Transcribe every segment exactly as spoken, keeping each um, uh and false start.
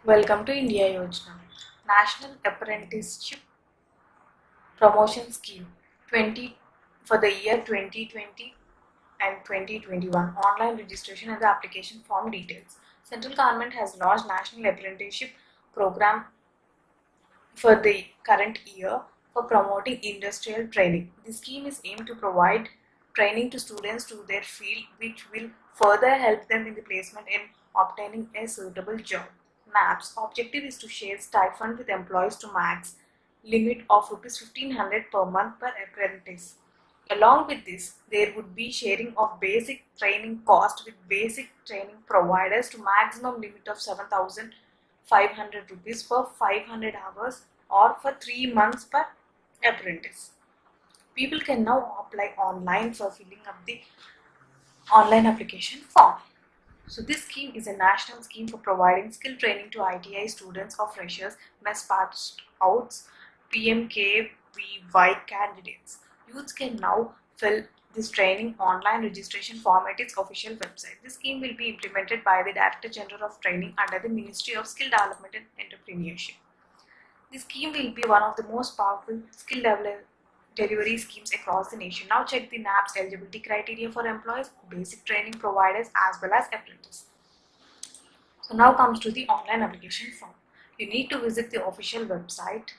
Welcome to India Yojana, National Apprenticeship Promotion Scheme twenty for the year twenty twenty and twenty twenty-one. Online registration and the application form details. Central government has launched National Apprenticeship Program for the current year for promoting industrial training. The scheme is aimed to provide training to students to their field, which will further help them in the placement in obtaining a suitable job. NAP's objective is to share stipend with employees to max limit of rupees fifteen hundred per month per apprentice. Along with this, there would be sharing of basic training cost with basic training providers to maximum limit of seven thousand five hundred rupees for five hundred hours or for three months per apprentice. People can now apply online for filling up the online application form. So this scheme is a national scheme for providing skill training to I T I students or freshers, mess passed outs, P M K V Y candidates. Youths can now fill this training online registration form at its official website. This scheme will be implemented by the Director General of Training under the Ministry of Skill Development and Entrepreneurship. This scheme will be one of the most powerful skill development delivery schemes across the nation. Now check the NAP's eligibility criteria for employees, basic training providers as well as apprentices. So now comes to the online application form. You need to visit the official website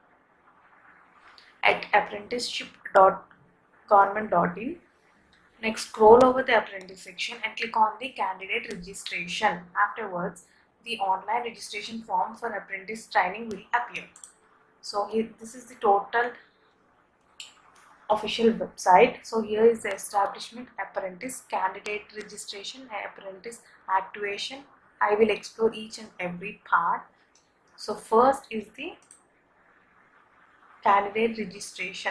at apprenticeship dot government dot in. Next, scroll over the apprentice section and click on the candidate registration. Afterwards, the online registration form for apprentice training will appear. So here, this is the total official website. So here is the establishment, apprentice, candidate registration, apprentice activation. I will explore each and every part. So first is the candidate registration.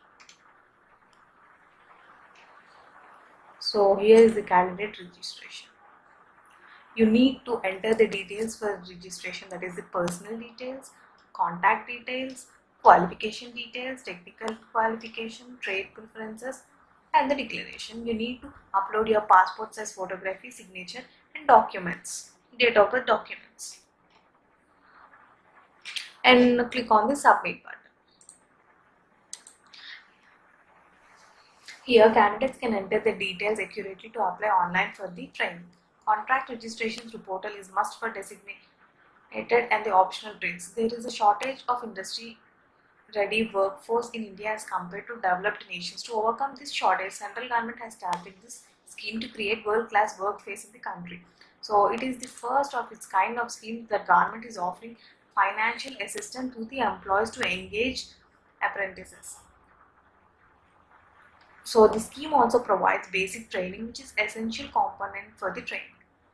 So here is the candidate registration. You need to enter the details for registration, that is the personal details, contact details, qualification details, technical qualification, trade preferences, and the declaration. You need to upload your passport size photography, signature, and documents, date of birth documents, and click on the submit button. Here, candidates can enter the details accurately to apply online for the training. Contract registration through portal is must for designated and the optional trades. There is a shortage of industry ready workforce in India as compared to developed nations. To overcome this shortage, central government has started this scheme to create world-class workforce in the country. So it is the first of its kind of scheme that government is offering financial assistance to the employees to engage apprentices. So the scheme also provides basic training, which is essential component for the training.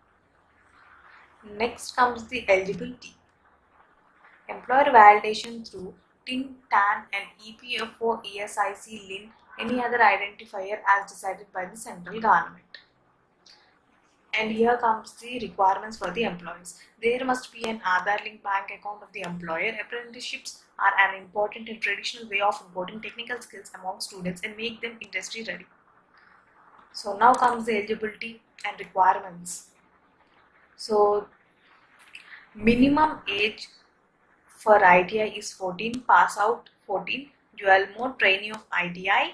Next comes the eligibility. Employer validation through T I N, T A N and E P F O, E S I C, L I N, any other identifier as decided by the central government. And here comes the requirements for the employees. There must be an Aadhaar linked bank account of the employer. Apprenticeships are an important and traditional way of importing technical skills among students and make them industry ready. So now comes the eligibility and requirements. So minimum age for I T I is fourteen, pass out fourteen, dual mode trainee of I T I,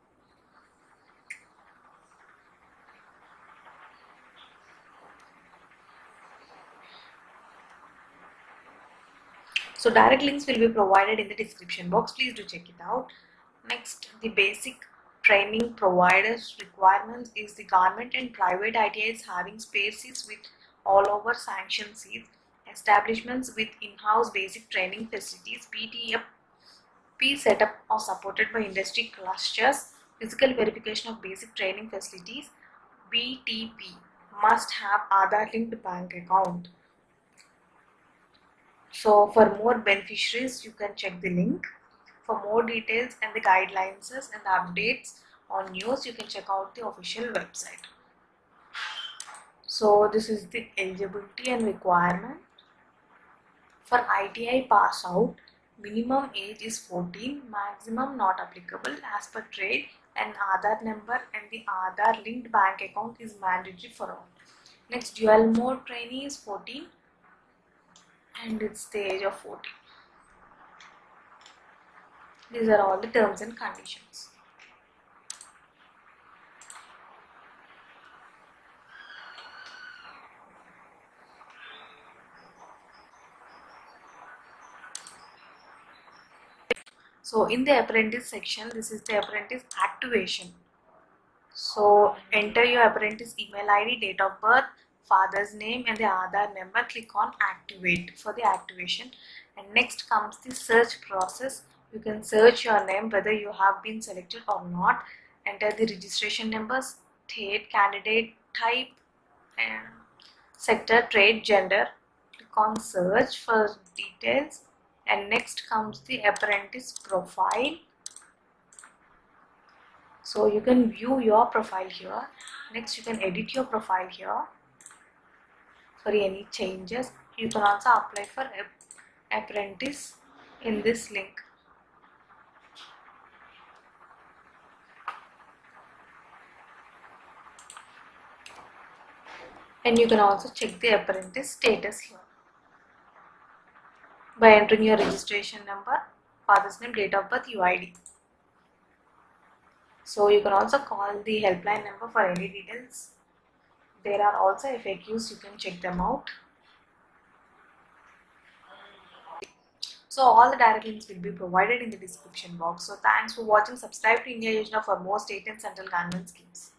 so direct links will be provided in the description box. Please do check it out. Next, the basic training providers requirements is the government and private I T Is having spare seats with all over sanctioned seats, establishments with in-house basic training facilities, P T F P setup or supported by industry clusters, physical verification of basic training facilities, B T P must have Aadhaar linked bank account. So for more beneficiaries, you can check the link. For more details and the guidelines and the updates on news, you can check out the official website. So this is the eligibility and requirement. For I T I pass out, minimum age is fourteen, maximum not applicable as per trade, and Aadhaar number and the Aadhaar linked bank account is mandatory for all. Next, dual mode trainee is fourteen, and it's the age of forty. These are all the terms and conditions. So in the apprentice section, this is the apprentice activation. So enter your apprentice email I D, date of birth, father's name and the Aadhaar number. Click on activate for the activation. And next comes the search process. You can search your name whether you have been selected or not. Enter the registration number, state, candidate, type, and sector, trade, gender. Click on search for details. And next comes the apprentice profile. So you can view your profile here. Next you can edit your profile here for any changes. You can also apply for apprentice in this link. And you can also check the apprentice status here by entering your registration number, father's name, date of birth, U I D. So you can also call the helpline number for any details. There are also F A Qs, you can check them out. So all the direct links will be provided in the description box. So thanks for watching. Subscribe to India Yojana for more state and central government schemes.